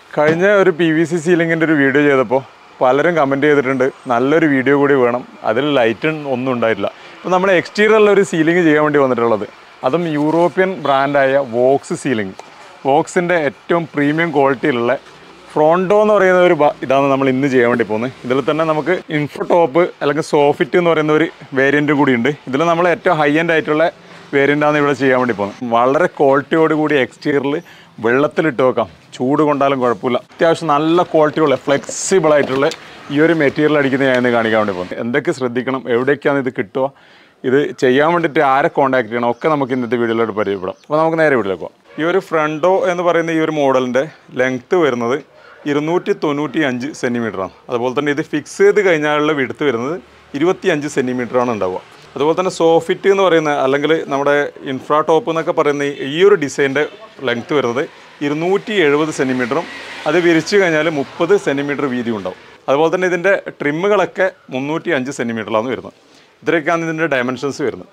കഴിഞ്ഞ ഒരു PVC സീലിങ്ങിൻ്റെ ഒരു വീഡിയോ ചെയ്തപ്പോൾ പലരും കമൻറ്റ് ചെയ്തിട്ടുണ്ട് നല്ലൊരു വീഡിയോ കൂടി വേണം, അതിൽ ലൈറ്റ് ഒന്നും ഉണ്ടായിട്ടില്ല. ഇപ്പോൾ നമ്മൾ എക്സ്റ്റീരിയറിലൊരു സീലിംഗ് ചെയ്യാൻ വേണ്ടി വന്നിട്ടുള്ളത്, അതും യൂറോപ്യൻ ബ്രാൻഡായ വോക്സ് സീലിംഗ്. വോക്സിൻ്റെ ഏറ്റവും പ്രീമിയം ക്വാളിറ്റിയിലുള്ള ഫ്രോണ്ടോ എന്ന് പറയുന്ന ഒരു ഇതാണ് നമ്മൾ ഇന്ന് ചെയ്യാൻ വേണ്ടി പോകുന്നത്. ഇതിൽ തന്നെ നമുക്ക് ഇൻഫോ ടോപ്പ് അല്ലെങ്കിൽ സോഫിറ്റ് എന്ന് പറയുന്ന ഒരു വേരിയൻറ്റ് കൂടിയുണ്ട്. ഇതിൽ നമ്മൾ ഏറ്റവും ഹൈ എൻഡ് ആയിട്ടുള്ള വേരിയൻ്റാണ് ഇവിടെ ചെയ്യാൻ വേണ്ടി പോകുന്നത്. വളരെ ക്വാളിറ്റിയോട് കൂടി എക്സ്റ്റീരിയറിൽ വെള്ളത്തിലിട്ട് വെക്കാം, ചൂട് കൊണ്ടാലും കുഴപ്പമില്ല. അത്യാവശ്യം നല്ല ക്വാളിറ്റിയുള്ള ഫ്ലെക്സിബിൾ ആയിട്ടുള്ള ഈ ഒരു മെറ്റീരിയൽ അടിക്കുന്നത് ഞാൻ ഇന്ന് കാണിക്കാൻ വേണ്ടി പോകുന്നത്. എന്തൊക്കെ ശ്രദ്ധിക്കണം, എവിടേക്കാണ് ഇത് കിട്ടുക, ഇത് ചെയ്യാൻ വേണ്ടിയിട്ട് ആരെ കോൺടാക്ട് ചെയ്യണം, ഒക്കെ നമുക്ക് ഇന്നത്തെ വീഡിയോയിലോട്ട് പരിചയപ്പെടാം. അപ്പോൾ നമുക്ക് നേരെ വീട്ടിലേക്ക് പോകാം. ഈ ഒരു ഫ്രണ്ടോ എന്ന് പറയുന്ന ഈ ഒരു മോഡലിൻ്റെ ലെങ്ത്ത് വരുന്നത് 295 സെൻറ്റിമീറ്ററാണ്. അതുപോലെ തന്നെ ഇത് ഫിക്സ് ചെയ്ത് കഴിഞ്ഞാലുള്ള വിഡ്ത്ത് വരുന്നത് 25 സെൻറ്റിമീറ്ററാണ് ഉണ്ടാവുക. അതുപോലെ തന്നെ സോഫിറ്റ് എന്ന് പറയുന്ന അല്ലെങ്കിൽ നമ്മുടെ ഇൻഫ്രാ ടോപ്പ് എന്നൊക്കെ പറയുന്ന ഈ ഒരു ഡിസൈൻ്റെ ലെങ്ത്ത് വരുന്നത് 270 സെൻറ്റിമീറ്ററും അത് വിരിച്ചു കഴിഞ്ഞാൽ 30 സെൻറ്റിമീറ്റർ വീതി ഉണ്ടാവും. അതുപോലെ തന്നെ ഇതിൻ്റെ ട്രിമ്മുകളൊക്കെ 305 സെൻറ്റിമീറ്ററിലാണ് വരുന്നത്. ഇത്രയൊക്കെയാണ് ഇതിൻ്റെ ഡയമെൻഷൻസ് വരുന്നത്.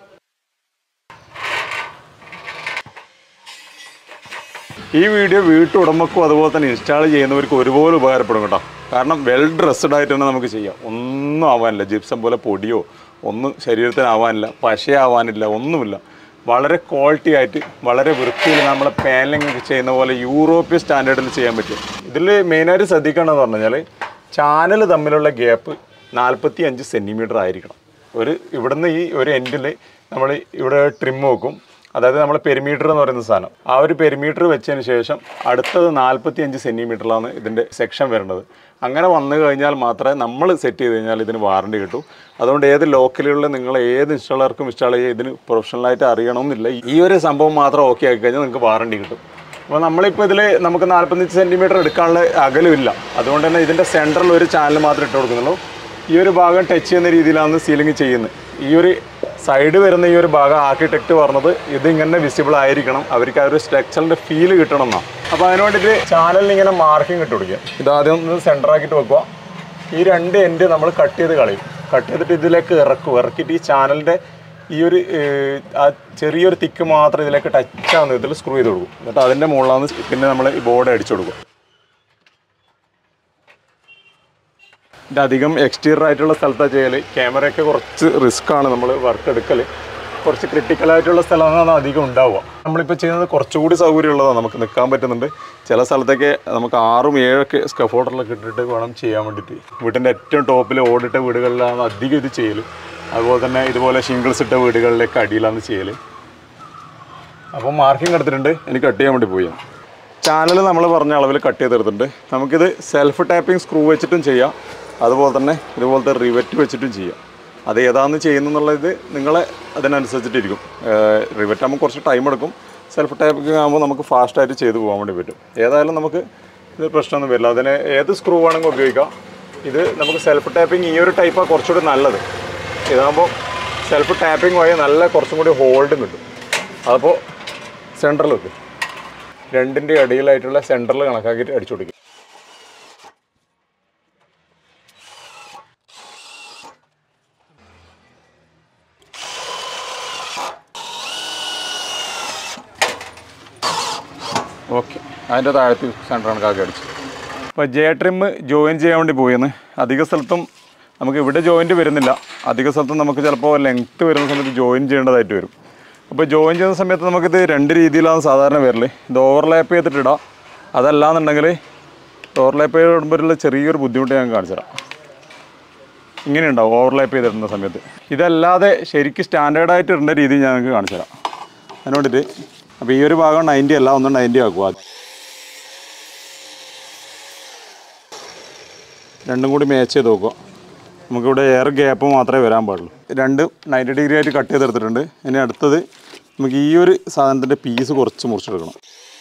ഈ വീഡിയോ വീട്ടുടമക്കും അതുപോലെ തന്നെ ഇൻസ്റ്റാൾ ചെയ്യുന്നവർക്കും ഒരുപോലെ ഉപകാരപ്പെടും കേട്ടോ. കാരണം വെൽ ഡ്രസ്ഡ് ആയിട്ട് തന്നെ നമുക്ക് ചെയ്യാം. ഒന്നും ആവാനില്ല, ജിപ്സം പോലെ പൊടിയോ ഒന്നും ശരീരത്തിനാവാനില്ല, പശയാവാനില്ല, ഒന്നുമില്ല. വളരെ ക്വാളിറ്റി ആയിട്ട് വളരെ വൃത്തിയിൽ നമ്മളെ പാനലിംഗ് ചെയ്യുന്ന പോലെ യൂറോപ്യൻ സ്റ്റാൻഡേർഡിൽ ചെയ്യാൻ പറ്റും. ഇതിൽ മെയിനായിട്ട് ശ്രദ്ധിക്കേണ്ടതെന്ന് പറഞ്ഞു കഴിഞ്ഞാൽ ചാനൽ തമ്മിലുള്ള ഗ്യാപ്പ് 45 സെൻറ്റിമീറ്റർ ആയിരിക്കണം. ഇവിടുന്ന് ഈ ഒരു എൻഡിൽ നമ്മൾ ഇവിടെ ട്രിം വെക്കും, അതായത് നമ്മൾ പെരിമീറ്റർ എന്ന് പറയുന്ന സാധനം, ആ ഒരു പെരിമീറ്റർ വെച്ചതിന് ശേഷം അടുത്തത് 45 സെൻറ്റിമീറ്ററിലാണ് ഇതിൻ്റെ സെക്ഷൻ വരേണ്ടത്. അങ്ങനെ വന്നു കഴിഞ്ഞാൽ മാത്രമേ നമ്മൾ സെറ്റ് ചെയ്ത് കഴിഞ്ഞാൽ ഇതിന് വാറണ്ടി കിട്ടൂ. അതുകൊണ്ട് ഏത് ലോക്കലിലുള്ള നിങ്ങൾ ഏത് ഇൻസ്റ്റാളർക്കും ഇൻസ്റ്റാൾ ചെയ്യുക, ഇതിന് പ്രൊഫഷണലായിട്ട് അറിയണമെന്നില്ല. ഈ ഒരു സംഭവം മാത്രം ഓക്കെ ആക്കി കഴിഞ്ഞാൽ നിങ്ങൾക്ക് വാറണ്ടി കിട്ടും. അപ്പോൾ നമ്മളിപ്പോൾ ഇതിൽ നമുക്ക് 45 സെൻറ്റിമീറ്റർ എടുക്കാനുള്ള അകലമില്ല. അതുകൊണ്ട് തന്നെ ഇതിൻ്റെ സെൻറ്ററിൽ ഒരു ചാനൽ മാത്രമേ ഇട്ട് കൊടുക്കുന്നുള്ളൂ. ഈ ഒരു ഭാഗം ടച്ച് ചെയ്യുന്ന രീതിയിലാണ് സീലിംഗ് ചെയ്യുന്നത്. ഈ ഒരു സൈഡ് വരുന്ന ഈ ഒരു ഭാഗം ആർക്കിടെക്റ്റ് പറഞ്ഞത് ഇതിങ്ങനെ വിസിബിൾ ആയിരിക്കണം, അവർക്ക് ആ ഒരു സ്ട്രക്ചറിൻ്റെ ഫീൽ കിട്ടണം എന്നാണ്. അപ്പോൾ അതിന് വേണ്ടിയിട്ട് ചാനലിന് ഇങ്ങനെ മാർക്കിംഗ് ഇട്ട് കൊടുക്കുക. ഇതാദ്യം ഒന്ന് സെൻറ്ററാക്കിയിട്ട് വെക്കുക. ഈ രണ്ട് എൻഡ് നമ്മൾ കട്ട് ചെയ്ത് കളയും. കട്ട് ചെയ്തിട്ട് ഇതിലേക്ക് ഇറക്കിയിട്ട് ഈ ചാനലിൻ്റെ ഈ ഒരു ആ ചെറിയൊരു തിക്ക് മാത്രം ഇതിലേക്ക് ടച്ചാകുന്ന ഇതിൽ സ്ക്രൂ ചെയ്ത് കൊടുക്കും. എന്നിട്ട് അതിൻ്റെ മുകളിലാണ് പിന്നെ നമ്മൾ ഈ ബോർഡ് അടിച്ചു കൊടുക്കും. ഇത് അധികം എക്സ്റ്റീരിയർ ആയിട്ടുള്ള സ്ഥലത്താണ് ചെയ്യൽ. ക്യാമറയൊക്കെ കുറച്ച് റിസ്ക്കാണ്, നമ്മൾ വർക്ക് എടുക്കൽ കുറച്ച് ക്രിട്ടിക്കലായിട്ടുള്ള സ്ഥലമാണ് അധികം ഉണ്ടാവുക. നമ്മളിപ്പോൾ ചെയ്യുന്നത് കുറച്ചുകൂടി സൗകര്യമുള്ളതാണ്, നമുക്ക് നിൽക്കാൻ പറ്റുന്നുണ്ട്. ചില സ്ഥലത്തൊക്കെ നമുക്ക് 6ഉം 7ഒക്കെ സ്കഫോൾഡറിലൊക്കെ ഇട്ടിട്ട് വേണം ചെയ്യാൻ വേണ്ടിയിട്ട്. വീട്ടിൻ്റെ ഏറ്റവും ടോപ്പിൽ ഓടിട്ട വീടുകളിലാണ് അധികം ഇത് ചെയ്യൽ. അതുപോലെ തന്നെ ഇതുപോലെ ഷിംഗിൾസ് ഇട്ട വീടുകളിലേക്ക് അടിയിലാണ് ചെയ്യൽ. അപ്പോൾ മാർക്കിംഗ് എടുത്തിട്ടുണ്ട്, എനിക്ക് കട്ട് ചെയ്യാൻ വേണ്ടി പോയി. ചാനൽ നമ്മൾ പറഞ്ഞ അളവിൽ കട്ട് ചെയ്തെടുത്തിട്ടുണ്ട്. നമുക്കിത് സെൽഫ് ടാപ്പിംഗ് സ്ക്രൂ വെച്ചിട്ടും ചെയ്യാം, അതുപോലെ തന്നെ ഇതുപോലത്തെ റിവറ്റ് വെച്ചിട്ടും ചെയ്യാം. അത് ഏതാണെന്ന് ചെയ്യുന്നതെന്നുള്ളത് നിങ്ങളെ അതിനനുസരിച്ചിട്ടിരിക്കും. റിവറ്റ് ആകുമ്പോൾ കുറച്ച് ടൈം എടുക്കും, സെൽഫ് ടാപ്പിംഗ് ആകുമ്പോൾ നമുക്ക് ഫാസ്റ്റായിട്ട് ചെയ്ത് പോകാൻ വേണ്ടി പറ്റും. ഏതായാലും നമുക്ക് ഇത് പ്രശ്നമൊന്നും വരില്ല. അതിന് ഏത് സ്ക്രൂ ആണെങ്കിൽ ഉപയോഗിക്കാം. ഇത് നമുക്ക് സെൽഫ് ടാപ്പിംഗ് ഈ ഒരു ടൈപ്പാണ് കുറച്ചുകൂടി നല്ലത്. ഇതാകുമ്പോൾ സെൽഫ് ടാപ്പിംഗ് വഴി നല്ല കുറച്ചും കൂടി ഹോൾഡും കിട്ടും. അപ്പോൾ സെൻറ്ററിൽ വെക്കും, രണ്ടിൻ്റെ ഇടയിലായിട്ടുള്ള സെൻറ്ററിൽ കണക്കാക്കിയിട്ട് അടിച്ചു കൊടുക്കും. ഓക്കെ, അതിൻ്റെ താഴത്ത് സെൻറ്റർ കണക്കാക്കി അടിച്ചു. അപ്പോൾ ജെ ട്രിം ജോയിൻ ചെയ്യാൻ വേണ്ടി പോയെന്ന്. അധിക സ്ഥലത്തും നമുക്ക് ഇവിടെ ജോയിൻറ്റ് വരുന്നില്ല, അധിക സ്ഥലത്തും നമുക്ക് ചിലപ്പോൾ ലെങ്ത്ത് വരുന്ന സമയത്ത് ജോയിൻ ചെയ്യേണ്ടതായിട്ട് വരും. അപ്പോൾ ജോയിൻ ചെയ്യുന്ന സമയത്ത് നമുക്കിത് രണ്ട് രീതിയിലാണ് സാധാരണ വരൽ. ഇത് ഓവർലാപ്പ് ചെയ്തിട്ടിടാം, അതല്ലാന്നുണ്ടെങ്കിൽ ഓവർലാപ്പ് ചെയ്തിടുമ്പോഴുള്ള ചെറിയൊരു ബുദ്ധിമുട്ട് ഞാൻ കാണിച്ചു തരാം. ഇങ്ങനെ ഉണ്ടാവും ഓവർലാപ്പ് ചെയ്തിടുന്ന സമയത്ത്. ഇതല്ലാതെ ശരിക്കും സ്റ്റാൻഡേർഡായിട്ട് ഇടേണ്ട രീതി ഞാൻ നിങ്ങൾക്ക് കാണിച്ചു തരാം. അതിന് വേണ്ടിയിട്ട് അപ്പോൾ ഈ ഒരു ഭാഗം 90 അല്ല, ഒന്ന് 90 ആക്കുക. രണ്ടും കൂടി മാച്ച് ചെയ്ത് നോക്കുക. നമുക്കിവിടെ എയർ ഗ്യാപ്പ് മാത്രമേ വരാൻ പാടുള്ളൂ. രണ്ടും 90 ഡിഗ്രി ആയിട്ട് കട്ട് ചെയ്തെടുത്തിട്ടുണ്ട്. ഇനി അടുത്തത് നമുക്ക് ഈ ഒരു സാധനത്തിൻ്റെ പീസ് കുറച്ച് മുറിച്ചെടുക്കണം.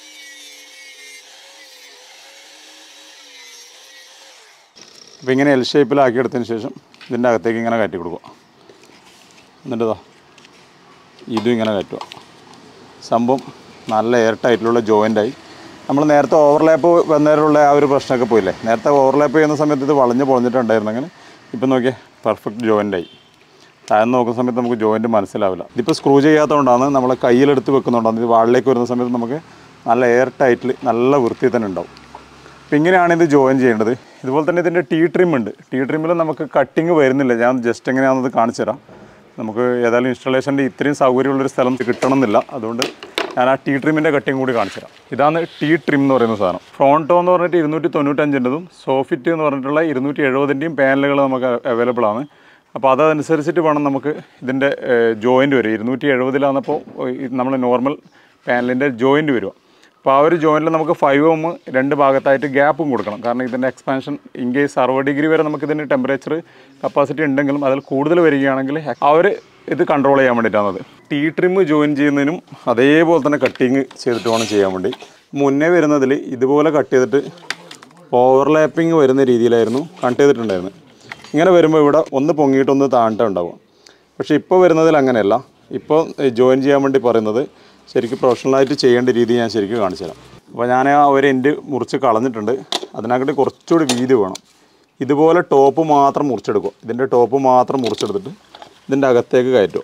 അപ്പോൾ ഇങ്ങനെ എൽ ഷേപ്പിലാക്കിയെടുത്തതിന് ശേഷം ഇതിൻ്റെ അകത്തേക്ക് ഇങ്ങനെ കയറ്റി കൊടുക്കുക. എന്നിട്ട് ഇതും ഇങ്ങനെ കയറ്റുക. സംഭവം നല്ല എയർ ടൈറ്റിലുള്ള ജോയിൻ്റായി. നമ്മൾ നേരത്തെ ഓവർലാപ്പ് വന്നതിലുള്ള ആ ഒരു പ്രശ്നമൊക്കെ പോയില്ലേ. നേരത്തെ ഓവർലാപ്പ് ചെയ്യുന്ന സമയത്ത് ഇത് വളഞ്ഞ് പൊളഞ്ഞിട്ടുണ്ടായിരുന്നെങ്കിൽ ഇപ്പം നോക്കിയാൽ പെർഫെക്റ്റ് ജോയിൻ്റായി. താഴെ നോക്കുന്ന സമയത്ത് നമുക്ക് ജോയിൻറ്റ് മനസ്സിലാവില്ല. ഇതിപ്പോൾ സ്ക്രൂ ചെയ്യാത്തതുകൊണ്ടാണ്, നമ്മളെ കയ്യിലെടുത്ത് വെക്കുന്നതുകൊണ്ടാണ്. ഇത് വാളിലേക്ക് വരുന്ന സമയത്ത് നമുക്ക് നല്ല എയർ ടൈറ്റിൽ നല്ല വൃത്തി തന്നെ ഉണ്ടാവും. അപ്പോൾ ഇങ്ങനെയാണ് ഇത് ജോയിൻ ചെയ്യേണ്ടത്. ഇതുപോലെ തന്നെ ഇതിൻ്റെ ടീ ട്രിം ഉണ്ട്. ടീ ട്രിമ്മിൽ നമുക്ക് കട്ടിങ് വരുന്നില്ല. ഞാൻ ജസ്റ്റ് എങ്ങനെയാണെന്നത് കാണിച്ചു തരാം. നമുക്ക് ഏതായാലും ഇൻസ്റ്റലേഷൻ്റെ ഇത്രയും സൗകര്യമുള്ളൊരു സ്ഥലം കിട്ടണമെന്നില്ല. അതുകൊണ്ട് ഞാൻ ആ ടീ ട്രിമ്മിൻ്റെ കട്ടിങ് കൂടി കാണിച്ചു തരാം. ഇതാണ് ടീ ട്രിം എന്ന് പറയുന്ന സാധനം. ഫ്രോണ്ടോ എന്ന് പറഞ്ഞിട്ട് 295-ൻ്റെതും സോഫിറ്റ് എന്ന് പറഞ്ഞിട്ടുള്ള 270-ൻ്റെയും പാനലുകൾ നമുക്ക് അവൈലബിൾ ആണ്. അപ്പോൾ അതനുസരിച്ചിട്ട് വേണം നമുക്ക് ഇതിൻ്റെ ജോയിൻറ്റ് വരും. 270-ലാണെന്നപ്പോൾ നമ്മൾ നോർമൽ പാനലിൻ്റെ ജോയിൻറ്റ് വരിക. അപ്പോൾ ആ ഒരു ജോയിൻറ്റിൽ നമുക്ക് 5 ohm 2 ഭാഗത്തായിട്ട് ഗ്യാപ്പും കൊടുക്കണം. കാരണം ഇതിൻ്റെ എക്സ്പാൻഷൻ ഇൻ കേസ് 60 ഡിഗ്രി വരെ നമുക്ക് ഇതിൻ്റെ ടെമ്പറേച്ചർ കപ്പാസിറ്റി ഉണ്ടെങ്കിലും അതിൽ കൂടുതൽ വരികയാണെങ്കിൽ ആ ഒരു ഇത് കൺട്രോൾ ചെയ്യാൻ വേണ്ടിയിട്ടാണത്. ടീ ട്രിം ജോയിൻ ചെയ്യുന്നതിനും അതേപോലെ തന്നെ കട്ടിങ് ചെയ്തിട്ട് വേണം ചെയ്യാൻ വേണ്ടി. മുന്നേ വരുന്നതിൽ ഇതുപോലെ കട്ട് ചെയ്തിട്ട് ഓവർലാപ്പിങ് വരുന്ന രീതിയിലായിരുന്നു കട്ട് ചെയ്തിട്ടുണ്ടായിരുന്നത്. ഇങ്ങനെ വരുമ്പോൾ ഇവിടെ ഒന്ന് പൊങ്ങിയിട്ടൊന്ന് താഴ്ന്നിട്ടുണ്ടാവും. പക്ഷേ ഇപ്പോൾ വരുന്നതിൽ അങ്ങനെയല്ല. ഇപ്പോൾ ജോയിൻ ചെയ്യാൻ വേണ്ടി പറയുന്നത് ശരിക്കും പ്രൊഫഷണലായിട്ട് ചെയ്യേണ്ട രീതി ഞാൻ ശരിക്കും കാണിച്ചു തരാം. അപ്പോൾ ഞാൻ ആ ഒരു എൻഡ് മുറിച്ച് കളഞ്ഞിട്ടുണ്ട്. അതിനകത്ത് കുറച്ചുകൂടി വീതി വേണം. ഇതുപോലെ ടോപ്പ് മാത്രം മുറിച്ചെടുക്കുക. ഇതിൻ്റെ ടോപ്പ് മാത്രം മുറിച്ചെടുത്തിട്ട് ഇതിൻ്റെ അകത്തേക്ക് കയറ്റുക.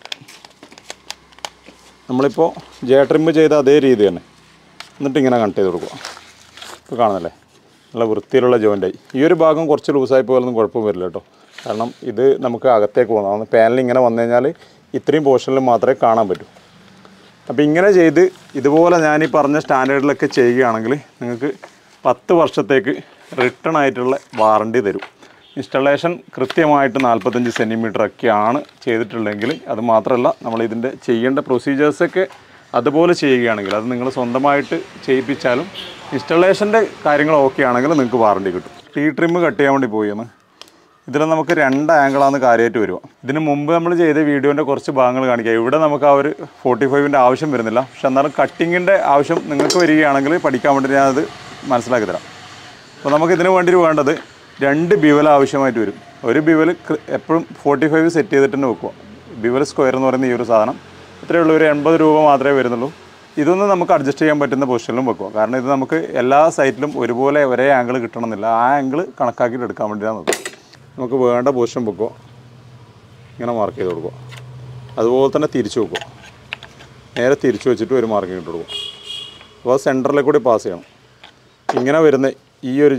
നമ്മളിപ്പോൾ ട്രിം ചെയ്ത അതേ രീതി തന്നെ. എന്നിട്ട് ഇങ്ങനെ കട്ട് ചെയ്ത് കൊടുക്കുക. ഇപ്പോൾ കാണുന്നല്ലേ, നല്ല വൃത്തിയിലുള്ള ജോയിൻ്റായി. ഈ ഒരു ഭാഗം കുറച്ച് ലൂസായി പോയാലൊന്നും കുഴപ്പം വരില്ല കേട്ടോ. കാരണം ഇത് നമുക്ക് അകത്തേക്ക് പോകണം. പാനൽ ഇങ്ങനെ വന്നു കഴിഞ്ഞാൽ ഇത്രയും പോർഷനിൽ മാത്രമേ കാണാൻ പറ്റൂ. അപ്പോൾ ഇങ്ങനെ ചെയ്ത് ഇതുപോലെ ഞാൻ ഈ പറഞ്ഞ സ്റ്റാൻഡേർഡിലൊക്കെ ചെയ്യുകയാണെങ്കിൽ നിങ്ങൾക്ക് 10 വർഷത്തേക്ക് റിട്ടേൺ ആയിട്ടുള്ള വാറണ്ടി തരും. ഇൻസ്റ്റലേഷൻ കൃത്യമായിട്ട് 45 സെൻറ്റിമീറ്ററൊക്കെയാണ് ചെയ്തിട്ടുള്ളതെങ്കിൽ, അത് മാത്രമല്ല നമ്മളിതിൻ്റെ ചെയ്യേണ്ട പ്രൊസീജിയേഴ്സൊക്കെ അതുപോലെ ചെയ്യുകയാണെങ്കിൽ, അത് നിങ്ങൾ സ്വന്തമായിട്ട് ചെയ്യിപ്പിച്ചാലും ഇൻസ്റ്റലേഷൻ്റെ കാര്യങ്ങൾ ഓക്കെ ആണെങ്കിൽ നിങ്ങൾക്ക് വാറണ്ടി കിട്ടും. ടീ ട്രിം കട്ട് ചെയ്യാൻ വേണ്ടി പോയെന്ന് ഇതിൽ നമുക്ക് 2 ആംഗിളാണ് കാര്യമായിട്ട് വരിക. ഇതിന് മുമ്പ് നമ്മൾ ചെയ്ത വീഡിയോൻ്റെ കുറച്ച് ഭാഗങ്ങൾ കാണിക്കുക. ഇവിടെ നമുക്ക് ആ ഒരു 45-ൻ്റെ ആവശ്യം വരുന്നില്ല. പക്ഷെ എന്നാലും കട്ടിങ്ങിൻ്റെ ആവശ്യം നിങ്ങൾക്ക് വരികയാണെങ്കിൽ പഠിക്കാൻ വേണ്ടി ഞാനത് മനസ്സിലാക്കി തരാം. അപ്പോൾ നമുക്ക് ഇതിന് വേണ്ടി വേണ്ടത് 2 ബിവൽ ആവശ്യമായിട്ട് വരും. ഒരു ബിവൽ എപ്പോഴും 45 സെറ്റ് ചെയ്തിട്ട് തന്നെ വെക്കുക. ബിവൽ സ്ക്വയർ എന്ന് പറയുന്ന ഈ ഒരു സാധനം ഇത്രയേ ഉള്ളൂ. ഒരു 80 രൂപ മാത്രമേ വരുന്നുള്ളൂ. ഇതൊന്നും നമുക്ക് അഡ്ജസ്റ്റ് ചെയ്യാൻ പറ്റുന്ന പൊസിഷനിലും വെക്കുക. കാരണം ഇത് നമുക്ക് എല്ലാ സൈറ്റിലും ഒരുപോലെ ഒരേ ആംഗിൾ കിട്ടണമെന്നില്ല. ആ ആംഗിൾ കണക്കാക്കിയിട്ട് എടുക്കാൻ വേണ്ടിയാണ്. നമുക്ക് വേണ്ട പൊസിഷൻ വെക്കുക. ഇങ്ങനെ മാർക്ക് ചെയ്ത് കൊടുക്കുക. അതുപോലെ തന്നെ തിരിച്ചു വെക്കുക. നേരെ തിരിച്ചു വെച്ചിട്ട് ഒരു മാർക്കിങ് ഇട്ട് കൊടുക്കുക. അപ്പോൾ സെൻറ്ററിലേക്ക് കൂടി പാസ് ചെയ്യണം. ഇങ്ങനെ വരുന്ന ഈ ഒരു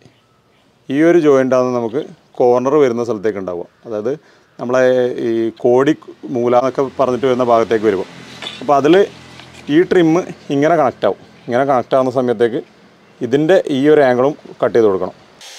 ജോയിൻ്റാണ് നമുക്ക് കോർണർ വരുന്ന സ്ഥലത്തേക്ക് ഉണ്ടാവുക. അതായത് നമ്മളെ ഈ കോടി മൂല എന്നൊക്കെ പറഞ്ഞിട്ട് വരുന്ന ഭാഗത്തേക്ക് വരുമ്പോൾ, അപ്പോൾ അതിൽ ഈ ട്രിമ്മ് ഇങ്ങനെ കണക്റ്റ് ആവും. ഇങ്ങനെ കണക്റ്റ് ആവുന്ന സമയത്തേക്ക് ഇതിൻ്റെ ഈ ഒരു ആംഗിളും കട്ട് ചെയ്ത് കൊടുക്കണം.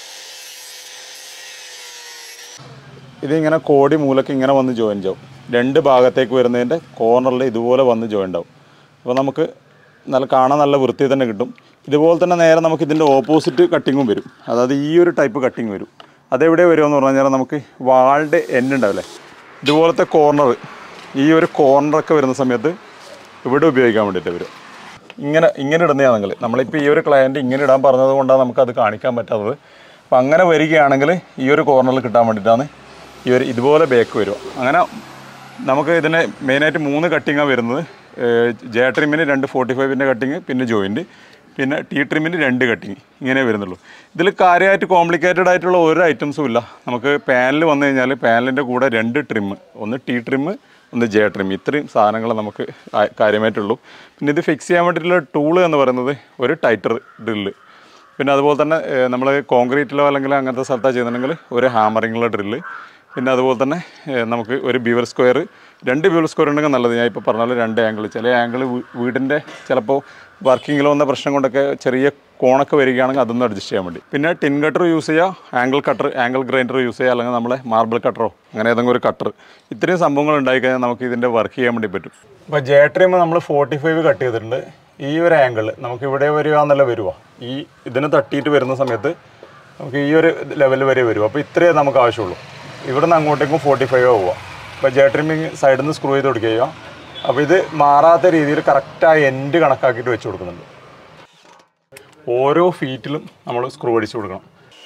ഇതിങ്ങനെ കോടി മൂലക്ക് ഇങ്ങനെ വന്ന് ജോയിൻ ആവും. 2 ഭാഗത്തേക്ക് വരുന്നതിൻ്റെ കോർണറിൽ ഇതുപോലെ വന്ന് ജോയിൻ്റ് ആവും. അപ്പോൾ നമുക്ക് കാണാൻ നല്ല വൃത്തി തന്നെ കിട്ടും. ഇതുപോലെ തന്നെ നേരെ നമുക്ക് ഇതിൻ്റെ ഓപ്പോസിറ്റ് കട്ടിങ്ങും വരും. അതായത് ഈ ഒരു ടൈപ്പ് കട്ടിങ് വരും. അതെവിടെ വരുമെന്ന് പറഞ്ഞു കഴിഞ്ഞാൽ നമുക്ക് വാളിൻ്റെ എൻഡ് ഉണ്ടാവില്ലേ, ഇതുപോലത്തെ കോർണർ, ഈ ഒരു കോർണറൊക്കെ വരുന്ന സമയത്ത് ഇവിടെ ഉപയോഗിക്കാൻ വേണ്ടിയിട്ട് വരും. ഇങ്ങനെ ഇടുന്നതാണെങ്കിൽ, നമ്മളിപ്പോൾ ഈ ഒരു ക്ലയൻറ്റ് ഇങ്ങനെ ഇടാൻ പറഞ്ഞത് കൊണ്ടാണ് നമുക്കത് കാണിക്കാൻ പറ്റാത്തത്. അപ്പോൾ അങ്ങനെ വരികയാണെങ്കിൽ ഈ ഒരു കോർണറിൽ കിട്ടാൻ വേണ്ടിയിട്ടാണ് ഇതുപോലെ ബേക്ക് വരും. അങ്ങനെ നമുക്ക് ഇതിന് മെയിനായിട്ട് 3 കട്ടിങ്ങാണ് വരുന്നത്. ട്രിമ്മിന് 2 45-ൻ്റെ കട്ടിങ്, പിന്നെ ജോയിൻറ്റ്, പിന്നെ ടീ ട്രിമ്മിന് 2 കട്ടിങ്, ഇങ്ങനെ വരുന്നുള്ളൂ. ഇതിൽ കാര്യമായിട്ട് കോംപ്ലിക്കേറ്റഡ് ആയിട്ടുള്ള ഒരു ഐറ്റംസും ഇല്ല. നമുക്ക് പാനൽ വന്നു കഴിഞ്ഞാൽ പാനലിൻ്റെ കൂടെ 2 ട്രിമ്മ്, ഒന്ന് ടീ ട്രിമ്മ്, ഒന്ന് ട്രിം, ഇത്രയും സാധനങ്ങൾ നമുക്ക് കാര്യമായിട്ടുള്ളൂ. പിന്നെ ഇത് ഫിക്സ് ചെയ്യാൻ വേണ്ടിയിട്ടുള്ള ടൂള് എന്ന് പറയുന്നത് ഒരു ടൈറ്റർ ഡ്രില്ല്, പിന്നെ അതുപോലെ തന്നെ നമ്മൾ കോൺക്രീറ്റിലോ അല്ലെങ്കിൽ അങ്ങനത്തെ സ്ഥലത്താണ് ചെയ്യുന്നുണ്ടെങ്കിൽ ഒരു ഹാമറിങ്ങുള്ള ഡ്രില്ല്, പിന്നെ അതുപോലെ തന്നെ നമുക്ക് ഒരു ബിവൽ സ്ക്വയർ, 2 ബിവൽ സ്ക്വയർ ഉണ്ടെങ്കിൽ നല്ലത്. ഞാൻ ഇപ്പോൾ പറഞ്ഞ പോലെ 2 ആംഗിൾ, ചില ആംഗിൾ വീടിൻ്റെ ചിലപ്പോൾ വർക്കിങ്ങിൽ വന്ന പ്രശ്നം കൊണ്ടൊക്കെ ചെറിയ കോണൊക്കെ വരികയാണെങ്കിൽ അതൊന്നും അഡ്ജസ്റ്റ് ചെയ്യാൻ വേണ്ടി. പിന്നെ ടിൻ കട്ടർ യൂസ് ചെയ്യുക, ആംഗിൾ ഗ്രൈൻഡർ യൂസ് ചെയ്യുക, അല്ലെങ്കിൽ നമ്മളെ മാർബിൾ കട്ടറോ അങ്ങനെ ഏതെങ്കിലും ഒരു കട്ടർ, ഇത്രയും സംഭവങ്ങൾ ഉണ്ടായിക്കഴിഞ്ഞാൽ നമുക്ക് ഇതിൻ്റെ വർക്ക് ചെയ്യാൻ വേണ്ടി പറ്റും. ഇപ്പോൾ ട്രിം നമ്മൾ 45 കട്ട് ചെയ്തിട്ടുണ്ട്. ഈ ഒരു ആംഗിൾ നമുക്ക് ഇവിടെ വരിക എന്നല്ല വരുക, ഈ ഇതിന് തട്ടിയിട്ട് വരുന്ന സമയത്ത് നമുക്ക് ഈ ഒരു ലെവൽ വരെ വരും. അപ്പോൾ ഇത്രയേ നമുക്ക് ആവശ്യമുള്ളൂ. ഇവിടെ നിന്ന് അങ്ങോട്ടേക്കും 45 പോവുക. അപ്പോൾ ട്രിമ്മിങ് സൈഡിൽ നിന്ന് സ്ക്രൂ ചെയ്ത് കൊടുക്കുക. അപ്പോൾ ഇത് മാറാത്ത രീതിയിൽ കറക്റ്റായി എൻഡ് കണക്കാക്കിയിട്ട് വെച്ച് കൊടുക്കുന്നുണ്ട്. ഓരോ ഫീറ്റിലും നമ്മൾ സ്ക്രൂ അടിച്ച് കൊടുക്കണം.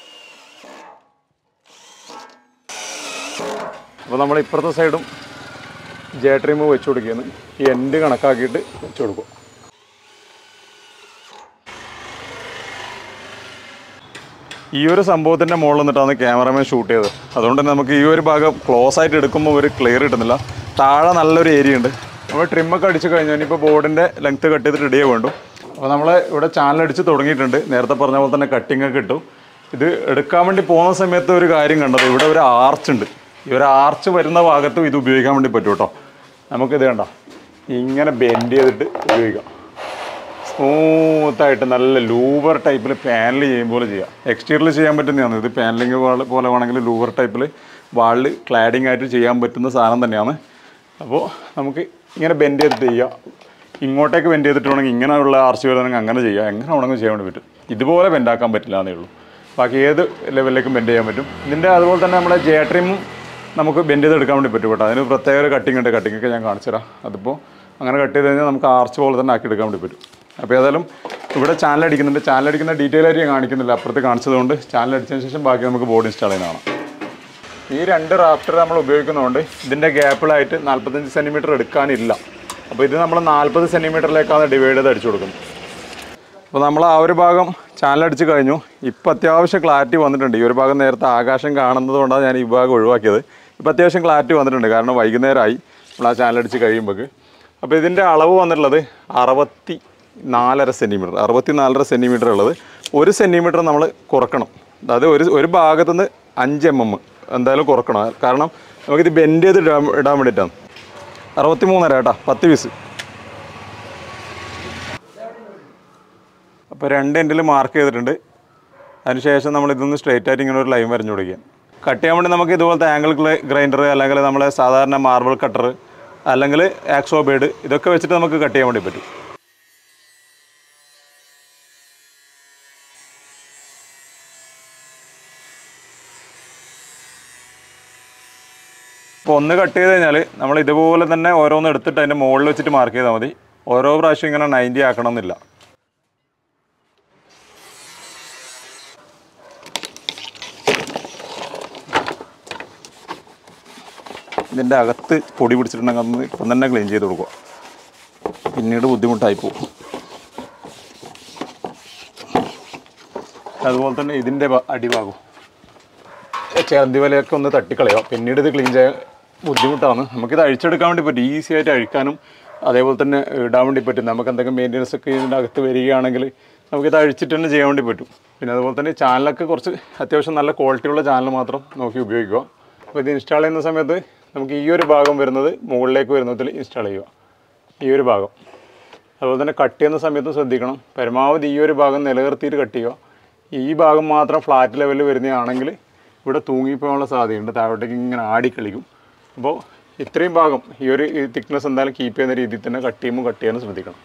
അപ്പോൾ നമ്മൾ ഇപ്പുറത്തെ സൈഡും ട്രിം വെച്ച് കൊടുക്കുകയാണ്. ഈ എൻഡ് കണക്കാക്കിയിട്ട് വെച്ച് കൊടുക്കുക. ഈ ഒരു സംഭവത്തിൻ്റെ മുകളിൽ നിന്നിട്ടാണ് ക്യാമറമാൻ ഷൂട്ട് ചെയ്തത്. അതുകൊണ്ട് തന്നെ നമുക്ക് ഈ ഒരു ഭാഗം ക്ലോസ് ആയിട്ട് എടുക്കുമ്പോൾ ഒരു ക്ലിയർ കിട്ടുന്നില്ല. താഴെ നല്ലൊരു ഏരിയ ഉണ്ട്. നമ്മൾ ട്രിമ്മൊക്കെ അടിച്ച് കഴിഞ്ഞാൽ ഇപ്പോൾ ബോർഡിൻ്റെ ലെങ്ത്ത് കട്ട് ചെയ്തിട്ട് റെഡിയായി വേണ്ടു. അപ്പോൾ നമ്മൾ ഇവിടെ ചാനലടിച്ച് തുടങ്ങിയിട്ടുണ്ട്. നേരത്തെ പറഞ്ഞ പോലെ തന്നെ കട്ടിങ് ഒക്കെ ഇട്ടു. ഇത് എടുക്കാൻ വേണ്ടി പോകുന്ന സമയത്ത് ഒരു കാര്യം കണ്ടത്, ഇവിടെ ഒരു ആർച്ച് ഉണ്ട്. ഈ ഒരു ആർച്ച് വരുന്ന ഭാഗത്തും ഇത് ഉപയോഗിക്കാൻ വേണ്ടി പറ്റും കേട്ടോ. നമുക്കിത് കണ്ട ഇങ്ങനെ ബെൻഡ് ചെയ്തിട്ട് ഉപയോഗിക്കാം. സ്മൂത്തായിട്ട് നല്ല ലൂവർ ടൈപ്പിൽ പാനൽ ചെയ്യുമ്പോൾ ചെയ്യാം. എക്സ്റ്റീരിയറിൽ ചെയ്യാൻ പറ്റുന്നതാണ് ഇത്. പാനലിങ് പോലെ വേണമെങ്കിൽ ലൂവർ ടൈപ്പിൽ വാളിൽ ക്ലാഡിങ് ആയിട്ട് ചെയ്യാൻ പറ്റുന്ന സാധനം തന്നെയാണ്. അപ്പോൾ നമുക്ക് ഇങ്ങനെ ബെൻഡ് ചെയ്തിട്ട് ചെയ്യാം. ഇങ്ങോട്ടേക്ക് ബെൻഡ് ചെയ്തിട്ട് വേണമെങ്കിൽ ഇങ്ങനെയുള്ള ആർച്ച് വരുന്നെങ്കിൽ അങ്ങനെ ചെയ്യാം. എങ്ങനെ വേണമെങ്കിൽ ചെയ്യാൻ വേണ്ടി പറ്റും. ഇതുപോലെ ബെൻഡാക്കാൻ പറ്റില്ല എന്നേ ഉള്ളൂ. ബാക്കി ഏത് ലെവലിലേക്കും ബെൻഡ് ചെയ്യാൻ പറ്റും. ഇതിൻ്റെ അതുപോലെ തന്നെ നമ്മുടെ ജെ ട്രിമും നമുക്ക് ബെൻഡ് ചെയ്തെടുക്കാൻ വേണ്ടി പറ്റും കേട്ടോ. അതിന് പ്രത്യേക ഒരു കട്ടിങ് ഉണ്ട്. കട്ടിങ്ങൊക്കെ ഞാൻ കാണിച്ചു തരാം. അതിപ്പോൾ അങ്ങനെ കട്ട് ചെയ്ത് കഴിഞ്ഞാൽ നമുക്ക് ആർച്ച് പോലെ തന്നെ ആക്കി എടുക്കാൻ വേണ്ടി പറ്റും. അപ്പോൾ ഏതായാലും ഇവിടെ ചാനലടിക്കുന്നുണ്ട്. ചാനലടിക്കുന്ന ഡീറ്റെയിൽ ആയിട്ട് ഞാൻ കാണിക്കുന്നില്ല, അപ്പുറത്ത് കാണിച്ചതുകൊണ്ട്. ചാനലടിച്ചതിന് ശേഷം ബാക്കി നമുക്ക് ബോർഡ് ഇൻസ്റ്റാൾ ചെയ്യുന്നതാണ്. ഈ 2 റാഫ്റ്റർ നമ്മൾ ഉപയോഗിക്കുന്നതുകൊണ്ട് ഇതിൻ്റെ ഗ്യാപ്പിലായിട്ട് 45 സെൻറ്റിമീറ്റർ എടുക്കാനില്ല. അപ്പോൾ ഇത് നമ്മൾ 40 സെൻറ്റിമീറ്ററിലേക്കാണ് ഡിവൈഡ് ചെയ്ത് അടിച്ചു കൊടുക്കുന്നത്. അപ്പോൾ നമ്മൾ ആ ഒരു ഭാഗം ചാനലടിച്ച് കഴിഞ്ഞു. ഇപ്പോൾ അത്യാവശ്യം ക്ലാരിറ്റി വന്നിട്ടുണ്ട്. ഈ ഒരു ഭാഗം നേരത്തെ ആകാശം കാണുന്നത് കൊണ്ടാണ് ഞാൻ ഈ ഭാഗം ഒഴിവാക്കിയത്. ഇപ്പോൾ അത്യാവശ്യം ക്ലാരിറ്റി വന്നിട്ടുണ്ട്, കാരണം വൈകുന്നേരമായി നമ്മൾ ആ ചാനലടിച്ച് കഴിയുമ്പോൾ. അപ്പോൾ ഇതിൻ്റെ അളവ് വന്നിട്ടുള്ളത് 64.5 സെൻറ്റിമീറ്റർ. 64.5 സെൻറ്റിമീറ്റർ ഉള്ളത് 1 സെൻറ്റിമീറ്റർ നമ്മൾ കുറക്കണം. അതായത് ഒരു ഭാഗത്തുനിന്ന് 5 mm എന്തായാലും കുറക്കണം. കാരണം നമുക്കിത് ബെൻഡ് ചെയ്ത് ഇടാൻ വേണ്ടിയിട്ടാണ്. 63.5 കേട്ടോ, 10 പീസ്. അപ്പോൾ 2 എൻഡിൽ മാർക്ക് ചെയ്തിട്ടുണ്ട്. അതിനുശേഷം നമ്മൾ ഇതൊന്ന് സ്ട്രെയിറ്റ് ആയിട്ട് ഇങ്ങനെ ഒരു ലൈൻ വരഞ്ഞു കൊടുക്കുക. കട്ട് ചെയ്യാൻ വേണ്ടി നമുക്ക് ഇതുപോലത്തെ ആംഗിൾ ഗ്രൈൻഡർ, അല്ലെങ്കിൽ നമ്മളെ സാധാരണ മാർബിൾ കട്ടർ, അല്ലെങ്കിൽ ആക്സോ ബ്ലേഡ്, ഇതൊക്കെ വെച്ചിട്ട് നമുക്ക് കട്ട് ചെയ്യാൻ വേണ്ടി പറ്റും. അപ്പോൾ ഒന്ന് കട്ട് ചെയ്ത് കഴിഞ്ഞാൽ നമ്മൾ ഇതുപോലെ തന്നെ ഓരോന്ന് എടുത്തിട്ട് അതിൻ്റെ മുകളിൽ വെച്ചിട്ട് മാർക്ക് ചെയ്താൽ മതി. ഓരോ പ്രാവശ്യം ഇങ്ങനെ 90 ആക്കണം എന്നില്ല. ഇതിൻ്റെ അകത്ത് പൊടി പിടിച്ചിട്ടുണ്ടെങ്കിൽ അതൊന്ന് ഇപ്പം തന്നെ ക്ലീൻ ചെയ്ത് കൊടുക്കുക. പിന്നീട് ബുദ്ധിമുട്ടായി പോകും. അതുപോലെ തന്നെ ഇതിൻ്റെ അടിഭാഗം ചേർന്തി വലയൊക്കെ ഒന്ന് തട്ടിക്കളയുക. പിന്നീട് ഇത് ക്ലീൻ ചെയ്യാൻ ബുദ്ധിമുട്ടാണ്. നമുക്കിത് അഴിച്ചെടുക്കാൻ വേണ്ടി പറ്റും. ഈസി ആയിട്ട് അഴിക്കാനും അതേപോലെ തന്നെ ഇടാൻ വേണ്ടി പറ്റും. നമുക്ക് എന്തെങ്കിലും മെയിൻ്റനൻസ് ഒക്കെ ഇതിൻ്റെ അകത്ത് വരികയാണെങ്കിൽ നമുക്കിത് അഴിച്ചിട്ട് തന്നെ ചെയ്യാൻ വേണ്ടി പറ്റും. പിന്നെ അതുപോലെ തന്നെ ചാനലൊക്കെ കുറച്ച് അത്യാവശ്യം നല്ല ക്വാളിറ്റിയുള്ള ചാനൽ മാത്രം നോക്കി ഉപയോഗിക്കുക. അപ്പോൾ ഇത് ഇൻസ്റ്റാൾ ചെയ്യുന്ന സമയത്ത് നമുക്ക് ഈ ഒരു ഭാഗം വരുന്നത് മുകളിലേക്ക് വരുന്നതിൽ ഇൻസ്റ്റാൾ ചെയ്യുക. ഈ ഒരു ഭാഗം. അതുപോലെ തന്നെ കട്ട് ചെയ്യുന്ന സമയത്തും ശ്രദ്ധിക്കണം. പരമാവധി ഈ ഒരു ഭാഗം നിലനിർത്തിയിട്ട് കട്ട് ചെയ്യുക. ഈ ഭാഗം മാത്രം ഫ്ലാറ്റ് ലെവലിൽ വരുന്നതാണെങ്കിൽ ഇവിടെ തൂങ്ങിപ്പോകാനുള്ള സാധ്യതയുണ്ട്. താഴോട്ടേക്ക് ഇങ്ങനെ ആടിക്കളിക്കും. അപ്പോൾ ഇത്രയും ഭാഗം ഈ ഒരു തിക്നെസ് എന്തായാലും കീപ്പ് ചെയ്യുന്ന രീതിയിൽ തന്നെ കട്ട് ചെയ്യാനും ശ്രദ്ധിക്കണം.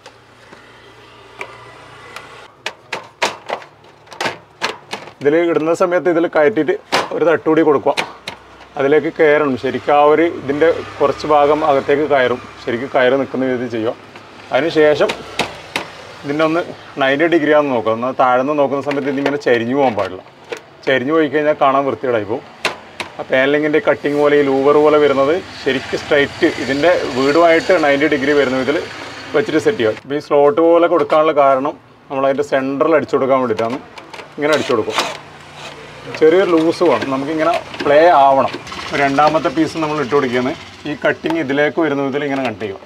ഇതിൽ ഇടുന്ന സമയത്ത് ഇതിൽ കയറ്റിയിട്ട് ഒരു തട്ടുകൂടി കൊടുക്കുക. അതിലേക്ക് കയറണം. ശരിക്കും ആ ഒരു ഇതിൻ്റെ കുറച്ച് ഭാഗം അകത്തേക്ക് കയറും. ശരിക്കും കയറി നിൽക്കുന്ന രീതിയിൽ ചെയ്യുക. അതിനുശേഷം ഇതിൻ്റെ ഒന്ന് 90 ഡിഗ്രി ആണെന്ന് നോക്കുക. എന്നാൽ താഴ്ന്ന് നോക്കുന്ന സമയത്ത് ഇതിങ്ങനെ ചരിഞ്ഞു പോകാൻ പാടില്ല. ചരിഞ്ഞു പോയി കഴിഞ്ഞാൽ കാണാൻ വൃത്തികേടായി പോകും. ആ പാനലിങ്ങിൻ്റെ കട്ടിങ് പോലെ ഈ ലൂവർ പോലെ വരുന്നത് ശരിക്കും സ്ട്രൈറ്റ് ഇതിൻ്റെ വീടുമായിട്ട് 90 ഡിഗ്രി വരുന്ന ഇതിൽ വെച്ചിട്ട് സെറ്റ് ചെയ്യുക. ഇപ്പോൾ ഈ സ്ലോട്ട് പോലെ കൊടുക്കാനുള്ള കാരണം നമ്മളതിൻ്റെ സെൻറ്ററിൽ അടിച്ചു കൊടുക്കാൻ വേണ്ടിയിട്ടാണ്. ഇങ്ങനെ അടിച്ചു കൊടുക്കും. ചെറിയൊരു ലൂസ് വേണം. നമുക്കിങ്ങനെ പ്ലേ ആവണം. രണ്ടാമത്തെ പീസ് നമ്മൾ ഇട്ട് കൊടുക്കുന്നത് ഈ കട്ടിങ് ഇതിലേക്ക് വരുന്ന വിധത്തിൽ ഇങ്ങനെ കട്ട് ചെയ്യുക.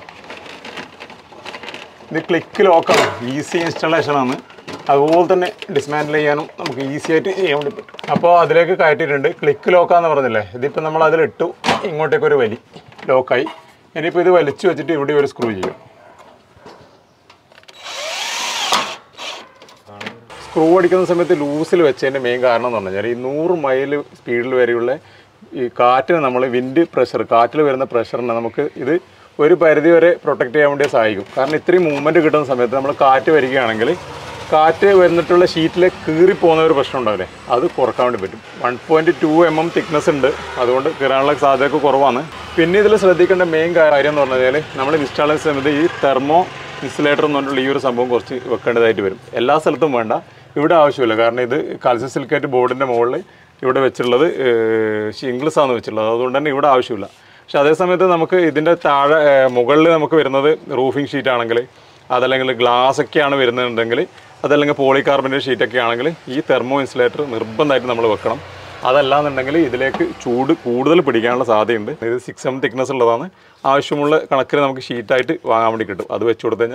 ഇത് ക്ലിക്ക് ലോക്കാണ്. ഈസി ഇൻസ്റ്റാളേഷനാണ്. അതുപോലെ തന്നെ ഡിസ്മാൻഡിൽ ചെയ്യാനും നമുക്ക് ഈസി ആയിട്ട് ചെയ്യാൻ വേണ്ടി പറ്റും. അപ്പോൾ അതിലേക്ക് കയറ്റിയിട്ടുണ്ട്. ക്ലിക്ക് ലോക്കാന്ന് പറഞ്ഞില്ലേ, ഇതിപ്പോൾ നമ്മൾ അതിലിട്ടു. ഇങ്ങോട്ടേക്കൊരു വലി ലോക്കായി. ഇനിയിപ്പോൾ ഇത് വലിച്ചു വെച്ചിട്ട് ഇവിടെ ഒരു സ്ക്രൂ ചെയ്യും. സ്ക്രൂ അടിക്കുന്ന സമയത്ത് ലൂസിൽ വെച്ചതിൻ്റെ മെയിൻ കാരണം എന്ന് പറഞ്ഞാൽ ഈ 100 മൈൽ സ്പീഡിൽ വരെയുള്ള ഈ കാറ്റിന് നമ്മൾ വിൻഡ് പ്രഷർ, കാറ്റിൽ വരുന്ന പ്രഷറിനെ നമുക്ക് ഇത് ഒരു പരിധി വരെ പ്രൊട്ടക്റ്റ് ചെയ്യാൻ വേണ്ടി സഹായിക്കും. കാരണം ഇത്രയും മൂവ്മെൻറ്റ് കിട്ടുന്ന സമയത്ത് നമ്മൾ കാറ്റ് വരികയാണെങ്കിൽ കാറ്റ് വന്നിട്ടുള്ള ഷീറ്റിൽ കീറിപ്പോകുന്ന ഒരു പ്രശ്നം ഉണ്ടാവില്ലേ, അത് കുറക്കാൻ വേണ്ടി പറ്റും. 1.2 mm തിക്നെസ് ഉണ്ട്. അതുകൊണ്ട് കീറാനുള്ള സാധ്യതയൊക്കെ കുറവാണ്. പിന്നെ ഇതിൽ ശ്രദ്ധിക്കേണ്ട മെയിൻ കാര്യം എന്ന് പറഞ്ഞു കഴിഞ്ഞാൽ നമ്മൾ ഇൻസ്റ്റാൾ ചെയ്യുന്ന സമയത്ത് ഈ തെർമോ ഇൻസുലേറ്റർ എന്ന് പറഞ്ഞിട്ടുള്ള ഈ ഒരു സംഭവം കുറച്ച് വെക്കേണ്ടതായിട്ട് വരും. എല്ലാ സ്ഥലത്തും വേണ്ട, ഇവിടെ ആവശ്യമില്ല. കാരണം ഇത് കാൽസ്യം സിലിക്കേറ്റ് ബോർഡിൻ്റെ മുകളിൽ ഇവിടെ വെച്ചിട്ടുള്ളത് ഷിംഗ്ലസാണ് വെച്ചിട്ടുള്ളത്. അതുകൊണ്ട് തന്നെ ഇവിടെ ആവശ്യമില്ല. പക്ഷെ അതേസമയത്ത് നമുക്ക് ഇതിൻ്റെ താഴെ മുകളിൽ നമുക്ക് വരുന്നത് റൂഫിംഗ് ഷീറ്റ് ആണെങ്കിൽ, അതല്ലെങ്കിൽ ഗ്ലാസ് ഒക്കെയാണ് വരുന്നുണ്ടെങ്കിൽ, അതല്ലെങ്കിൽ പോളികാർബണേറ്റ് ഷീറ്റൊക്കെ ആണെങ്കിൽ ഈ തെർമോ ഇൻസുലേറ്റർ നിർബന്ധമായിട്ട് നമ്മൾ വെക്കണം. അതല്ലാന്നുണ്ടെങ്കിൽ ഇതിലേക്ക് ചൂട് കൂടുതൽ പിടിക്കാനുള്ള സാധ്യതയുണ്ട്. ഇത് 6 mm തിക്നെസ് ഉള്ളതാണ്. ആവശ്യമുള്ള കണക്കിന് നമുക്ക് ഷീറ്റായിട്ട് വാങ്ങാൻ വേണ്ടി കിട്ടും. അത് വെച്ച് കൊടുത്തു കഴിഞ്ഞാൽ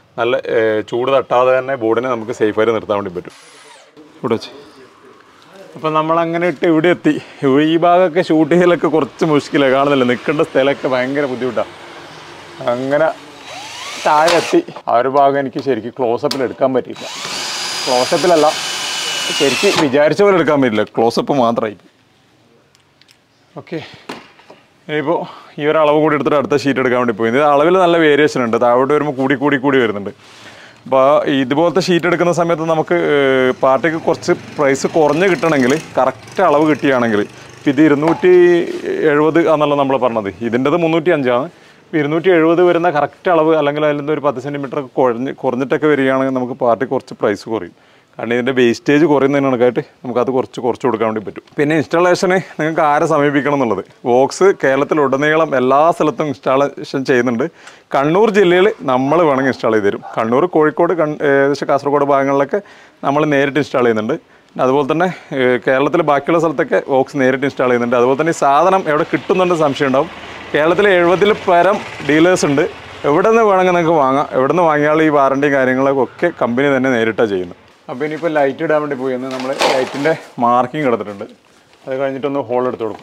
നല്ല ചൂട് തട്ടാതെ തന്നെ ബോർഡിനെ നമുക്ക് സേഫായിട്ട് നിർത്താൻ വേണ്ടി പറ്റും. ഇവിടെ വെച്ച് അപ്പം നമ്മളങ്ങനെ ഇട്ട് ഇവിടെ എത്തി. ഈ ഭാഗമൊക്കെ ഷൂട്ട് ചെയ്യലൊക്കെ കുറച്ച് മുഷ്കിലാണ്, കാണുന്നില്ല, നിൽക്കേണ്ട സ്ഥലമൊക്കെ ഭയങ്കര ബുദ്ധിമുട്ടാണ്. അങ്ങനെ താഴെ എത്തി. ആ ഒരു ഭാഗം എനിക്ക് ശരിക്കും ക്ലോസപ്പിൽ എടുക്കാൻ പറ്റിയില്ല. ക്ലോസപ്പിലല്ല, ശരിക്കും വിചാരിച്ച പോലെ എടുക്കാൻ പറ്റില്ല, ക്ലോസപ്പ് മാത്രമായി. ഓക്കെ, ഇനിയിപ്പോൾ ഈ ഒരു അളവ് കൂടി എടുത്തിട്ട് അടുത്ത ഷീറ്റ് എടുക്കാൻ വേണ്ടി പോയി. ഇത് അളവിൽ നല്ല വേരിയേഷൻ ഉണ്ട്, താഴോട്ട് വരുമ്പോൾ കൂടി വരുന്നുണ്ട്. അപ്പോൾ ഇതുപോലത്തെ ഷീറ്റ് എടുക്കുന്ന സമയത്ത് നമുക്ക് പാർട്ടിക്ക് കുറച്ച് പ്രൈസ് കുറഞ്ഞ് കിട്ടണമെങ്കിൽ, കറക്റ്റ് അളവ് കിട്ടുകയാണെങ്കിൽ, ഇപ്പോൾ ഇത് 270 ആണല്ലോ നമ്മൾ പറഞ്ഞത്, ഇതിൻ്റെത് 305 ആണ്. 270 വരുന്ന കറക്റ്റ് അളവ്, അല്ലെങ്കിൽ അതിൽ നിന്ന് ഒരു 10 സെൻറ്റിമീറ്റർ കുറഞ്ഞിട്ടൊക്കെ വരികയാണെങ്കിൽ നമുക്ക് പാർട്ടി കുറച്ച് പ്രൈസ് കുറയും. കാരണം ഇതിൻ്റെ വേസ്റ്റേജ് കുറയുന്നതിന് കണക്കായിട്ട് നമുക്കത് കുറച്ച് കൊടുക്കാൻ വേണ്ടി പറ്റും. പിന്നെ ഇൻസ്റ്റാളേഷന് നിങ്ങൾക്ക് ആരെ സമീപിക്കണം എന്നുള്ളത്, വോക്സ് കേരളത്തിലുടനീളം എല്ലാ സ്ഥലത്തും ഇൻസ്റ്റാളേഷൻ ചെയ്യുന്നുണ്ട്. കണ്ണൂർ ജില്ലയിൽ നമ്മൾ വേണമെങ്കിൽ ഇൻസ്റ്റാൾ ചെയ്ത് തരും. കണ്ണൂർ, കോഴിക്കോട്, ഏകദേശം കാസർഗോഡ് ഭാഗങ്ങളിലൊക്കെ നമ്മൾ നേരിട്ട് ഇൻസ്റ്റാൾ ചെയ്യുന്നുണ്ട്. അതുപോലെ തന്നെ കേരളത്തിൽ ബാക്കിയുള്ള സ്ഥലത്തൊക്കെ വോക്സ് നേരിട്ട് ഇൻസ്റ്റാൾ ചെയ്യുന്നുണ്ട്. അതുപോലെ തന്നെ ഈ സാധനം എവിടെ കിട്ടുന്നുണ്ട് സംശയം ഉണ്ടാവും. കേരളത്തിൽ 70-ൽ പരം ഡീലേഴ്സ് ഉണ്ട്. എവിടെ നിന്ന് വേണമെങ്കിൽ നിങ്ങൾക്ക് വാങ്ങാം. എവിടെ നിന്ന് വാങ്ങിയാൽ ഈ വാറണ്ടിയും കാര്യങ്ങളൊക്കെ കമ്പനി തന്നെ നേരിട്ടാണ് ചെയ്യുന്നത്. അപ്പോൾ ഇനിയിപ്പോൾ ലൈറ്റ് ഇടാൻ വേണ്ടി പോയി നമ്മൾ ലൈറ്റിൻ്റെ മാർക്കിങ് എടുത്തിട്ടുണ്ട്. അത് കഴിഞ്ഞിട്ടൊന്ന് ഹോൾ എടുത്ത് കൊടുക്കും.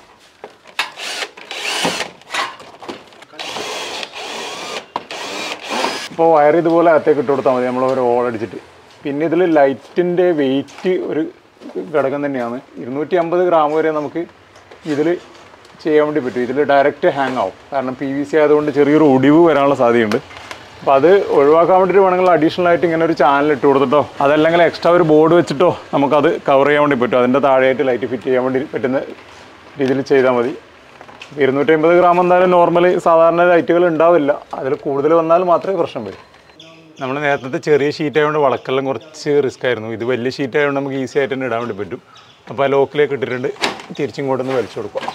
ഇപ്പോൾ വയർ ഇതുപോലെ അകത്തേക്ക് ഇട്ട് കൊടുത്താൽ മതി, നമ്മൾ ഒരു ഹോൾ അടിച്ചിട്ട്. പിന്നെ ഇതിൽ ലൈറ്റിൻ്റെ വെയിറ്റ് ഒരു ഘടകം തന്നെയാണ്. 250 ഗ്രാം വരെ നമുക്ക് ഇതിൽ ചെയ്യാൻ വേണ്ടി പറ്റും. ഇതിൽ ഡയറക്റ്റ് ഹാങ് ആവും, കാരണം PVC ആയതുകൊണ്ട് ചെറിയൊരു ഒടിവ് വരാനുള്ള സാധ്യതയുണ്ട്. അപ്പോൾ അത് ഒഴിവാക്കാൻ വേണ്ടിയിട്ട് വേണമെങ്കിൽ അഡീഷണൽ ആയിട്ട് ഇങ്ങനെ ഒരു ചാനൽ ഇട്ട് കൊടുത്തിട്ടോ, അതല്ലെങ്കിൽ എക്സ്ട്രാ ഒരു ബോർഡ് വെച്ചിട്ടോ നമുക്കത് കവർ ചെയ്യാൻ വേണ്ടി പറ്റും. അതിൻ്റെ താഴെയായിട്ട് ലൈറ്റ് ഫിറ്റ് ചെയ്യാൻ വേണ്ടി പറ്റുന്ന രീതിയിൽ ചെയ്താൽ മതി. 250 ഗ്രാം എന്തായാലും നോർമലി സാധാരണ ലൈറ്റുകൾ ഉണ്ടാവില്ല, അതിൽ കൂടുതൽ വന്നാൽ മാത്രമേ പ്രശ്നം വരും. നമ്മൾ നേരത്തെ ചെറിയ ഷീറ്റ് ആയതുകൊണ്ട് വളക്കെല്ലാം കുറച്ച് റിസ്ക് ആയിരുന്നു. ഇത് വലിയ ഷീറ്റ് ആയതുകൊണ്ട് നമുക്ക് ഈസി ആയിട്ട് തന്നെ ഇടാൻ വേണ്ടി പറ്റും. അപ്പോൾ ആ ലോക്കിലേക്ക് ഇട്ടിട്ടുണ്ട്, തിരിച്ചിങ്ങോട്ടൊന്ന് വലിച്ചു കൊടുക്കുക.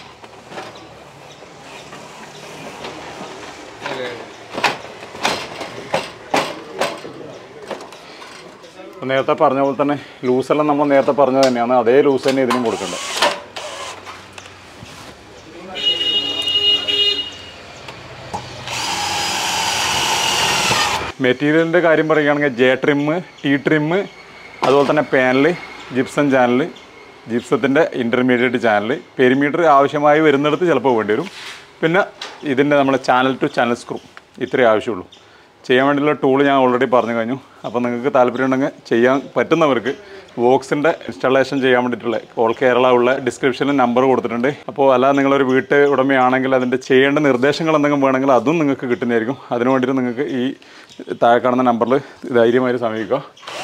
നേരത്തെ പറഞ്ഞ പോലെ തന്നെ ലൂസെല്ലാം നമ്മൾ നേരത്തെ പറഞ്ഞത് തന്നെയാണ്, അതേ ലൂസ് തന്നെ ഇതിനും കൊടുക്കേണ്ടത്. മെറ്റീരിയലിൻ്റെ കാര്യം പറയുകയാണെങ്കിൽ J ട്രിം, T ട്രിം, അതുപോലെ തന്നെ പാനൽ, ജിപ്സം ചാനൽ, ജിപ്സത്തിൻ്റെ ഇൻ്റർമീഡിയറ്റ് ചാനൽ, പെരിമീറ്റർ ആവശ്യമായി വരുന്നിടത്ത് ചിലപ്പോൾ വേണ്ടി വരും. പിന്നെ ഇതിൻ്റെ നമ്മുടെ ചാനൽ ടു ചാനൽ സ്ക്രൂ, ഇത്രയേ ആവശ്യമുള്ളൂ. ചെയ്യാൻ വേണ്ടിയുള്ള ടൂൾ ഞാൻ ഓൾറെഡി പറഞ്ഞു കഴിഞ്ഞു. അപ്പോൾ നിങ്ങൾക്ക് താല്പര്യം ഉണ്ടെങ്കിൽ ചെയ്യാൻ പറ്റുന്നവർക്ക് വോക്സിൻ്റെ ഇൻസ്റ്റാളേഷൻ ചെയ്യാൻ വേണ്ടിയിട്ടുള്ള ഓൾ കേരള ഉള്ള ഡിസ്ക്രിപ്ഷനിൽ നമ്പർ കൊടുത്തിട്ടുണ്ട്. അപ്പോൾ അല്ലാതെ നിങ്ങളൊരു വീട്ട് ഉടമയാണെങ്കിൽ അതിൻ്റെ ചെയ്യേണ്ട നിർദ്ദേശങ്ങൾ എന്തെങ്കിലും വേണമെങ്കിൽ അതും നിങ്ങൾക്ക് കിട്ടുന്നതായിരിക്കും. അതിനു വേണ്ടിയിട്ട് നിങ്ങൾക്ക് ഈ താഴെ കാണുന്ന നമ്പറിൽ ധൈര്യമായി സമീപിക്കുക.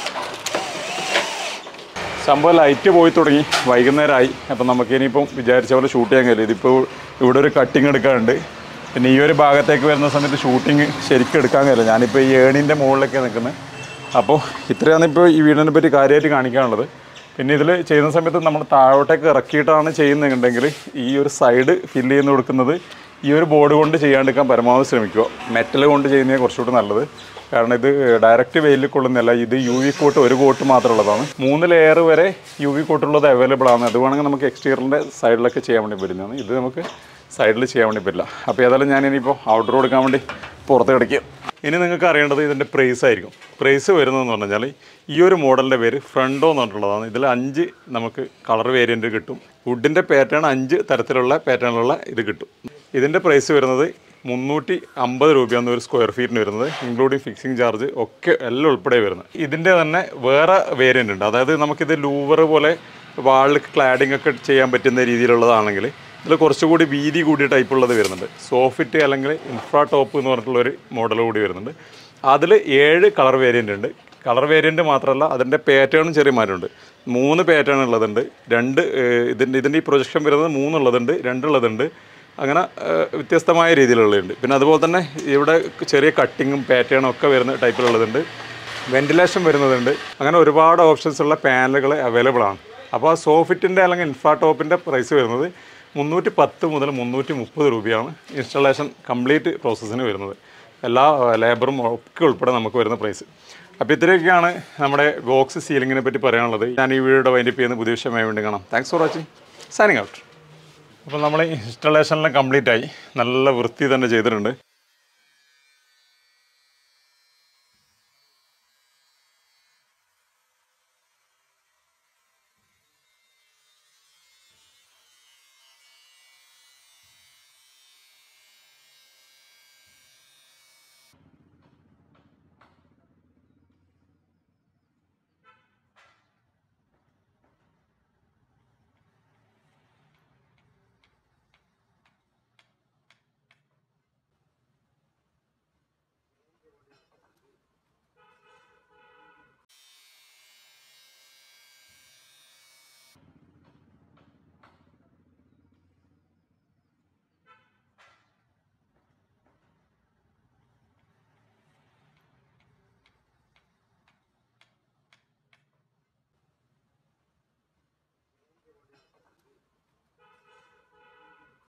സംഭവം ലൈറ്റ് പോയി തുടങ്ങി, വൈകുന്നേരമായി. അപ്പം നമുക്ക് ഇനിയിപ്പം വിചാരിച്ച പോലെ ഷൂട്ട് ചെയ്യാൻ കഴിയില്ല. ഇതിപ്പോൾ ഇവിടെ ഒരു കട്ടിങ് എടുക്കാറുണ്ട്. പിന്നെ ഈ ഒരു ഭാഗത്തേക്ക് വരുന്ന സമയത്ത് ഷൂട്ടിങ് ശരിക്കും എടുക്കാൻ കഴിയില്ല. ഞാനിപ്പോൾ ഈ ഏണിൻ്റെ മുകളിലൊക്കെ നിൽക്കുന്നത്. അപ്പോൾ ഇത്രയാണ് ഇപ്പോൾ ഈ വീടിനെ പറ്റി കാര്യമായിട്ട് കാണിക്കാനുള്ളത്. പിന്നെ ഇതിൽ ചെയ്യുന്ന സമയത്ത് നമ്മൾ താഴോട്ടേക്ക് ഇറക്കിയിട്ടാണ് ചെയ്യുന്നുണ്ടെങ്കിൽ ഈ ഒരു സൈഡ് ഫില്ല് ചെയ്യുന്ന കൊടുക്കുന്നത് ഈ ഒരു ബോർഡ് കൊണ്ട് ചെയ്യാണ്ടിരിക്കാൻ പരമാവധി ശ്രമിക്കുക. മെറ്റൽ കൊണ്ട് ചെയ്യുന്നതാണ് കുറച്ചുകൂടി നല്ലത്. കാരണം ഇത് ഡയറക്റ്റ് വെയിലിൽ കൊള്ളുന്നില്ല. ഇത് UV കോട്ട്, ഒരു കോട്ട് മാത്രമുള്ളതാണ്. 3 ലെയർ വരെ UV കോട്ടുള്ളത് അവൈലബിൾ ആണ്. അത് വേണമെങ്കിൽ നമുക്ക് എക്സ്റ്റീരിയറിൻ്റെ സൈഡിലൊക്കെ ചെയ്യാൻ വേണ്ടി പറ്റുന്നതാണ്. ഇത് നമുക്ക് സൈഡിൽ ചെയ്യാൻ വേണ്ടി പറ്റില്ല. അപ്പോൾ ഏതായാലും ഞാൻ ഇനിയിപ്പോൾ ഔട്ട്ഡോർ കൊടുക്കാൻ വേണ്ടി പുറത്ത് കിടക്കുക. ഇനി നിങ്ങൾക്ക് അറിയേണ്ടത് ഇതിൻ്റെ പ്രൈസ് ആയിരിക്കും. പ്രൈസ് വരുന്നതെന്ന് പറഞ്ഞാൽ ഈ ഒരു മോഡലിൻ്റെ പേര് ഫ്രണ്ടോ എന്ന് പറഞ്ഞിട്ടുള്ളതാണ്. ഇതിൽ 5 നമുക്ക് കളർ വേരിയൻറ്റ് കിട്ടും. വുഡിൻ്റെ പാറ്റേൺ 5 തരത്തിലുള്ള പാറ്റേണിലുള്ള ഇത് കിട്ടും. ഇതിൻ്റെ പ്രൈസ് വരുന്നത് 350 രൂപയാണ് ഒരു സ്ക്വയർ ഫീറ്റിന് വരുന്നത്, ഇൻക്ലൂഡിങ് ഫിക്സിംഗ് ചാർജ് ഒക്കെ എല്ലാം ഉൾപ്പെടെ വരുന്നത്. ഇതിൻ്റെ തന്നെ വേറെ വേരിയൻ്റ് ഉണ്ട്. അതായത് നമുക്കിത് ലൂവർ പോലെ വാളിൽ ക്ലാഡിംഗ് ഒക്കെ ചെയ്യാൻ പറ്റുന്ന രീതിയിലുള്ളതാണെങ്കിൽ ഇതിൽ കുറച്ചുകൂടി വീതി കൂടിയ ടൈപ്പുള്ളത് വരുന്നുണ്ട്. സോഫിറ്റ് അല്ലെങ്കിൽ ഇൻഫ്രാ ടോപ്പ് എന്ന് പറഞ്ഞിട്ടുള്ളൊരു മോഡൽ കൂടി വരുന്നുണ്ട്. അതിൽ 7 കളർ വേരിയൻ്റ് ഉണ്ട്. കളർ വേരിയൻ്റ് മാത്രമല്ല, അതിൻ്റെ പാറ്റേണും ചെറിയ മാറ്റമുണ്ട്. 3 പാറ്റേൺ ഉള്ളതുണ്ട്. 2 ഇതിൻ്റെ ഈ പ്രൊജക്ഷൻ വരുന്നത് 3 ഉള്ളതുണ്ട്, 2 ഉള്ളതുണ്ട്. അങ്ങനെ വ്യത്യസ്തമായ രീതിയിലുള്ളതുണ്ട്. പിന്നെ അതുപോലെ തന്നെ ഇവിടെ ചെറിയ കട്ടിങ്ങും പാറ്റേണും ഒക്കെ വരുന്ന ടൈപ്പിലുള്ളതുണ്ട്. വെൻറ്റിലേഷൻ വരുന്നതുണ്ട്. അങ്ങനെ ഒരുപാട് ഓപ്ഷൻസ് ഉള്ള പാനലുകൾ അവൈലബിൾ ആണ്. അപ്പോൾ ആ സോഫിറ്റിൻ്റെ അല്ലെങ്കിൽ ഇൻഫ്രാ ടോപ്പിൻ്റെ പ്രൈസ് വരുന്നത് 310 മുതൽ 330 രൂപയാണ് ഇൻസ്റ്റാളേഷൻ കംപ്ലീറ്റ് പ്രോസസ്സിന് വരുന്നത്. എല്ലാ ലേബറും ഒക്കെ ഉൾപ്പെടെ നമുക്ക് വരുന്ന പ്രൈസ്. അപ്പോൾ ഇത്രയൊക്കെയാണ് നമ്മുടെ വോക്സ് സീലിങ്ങിനെ പറ്റി പറയാനുള്ളത്. ഞാൻ ഈ വീഡിയോയുടെ വൈൻഡപ്പ് ചെയ്യുന്ന പുതിയ വിഷയമായി വേണ്ടി കാണാം. Thanks for watching. Signing out. അപ്പോൾ നമ്മൾ ഇൻസ്റ്റാളേഷനെല്ലാം കംപ്ലീറ്റ് ആയി, നല്ല വൃത്തി തന്നെ ചെയ്തിട്ടുണ്ട്.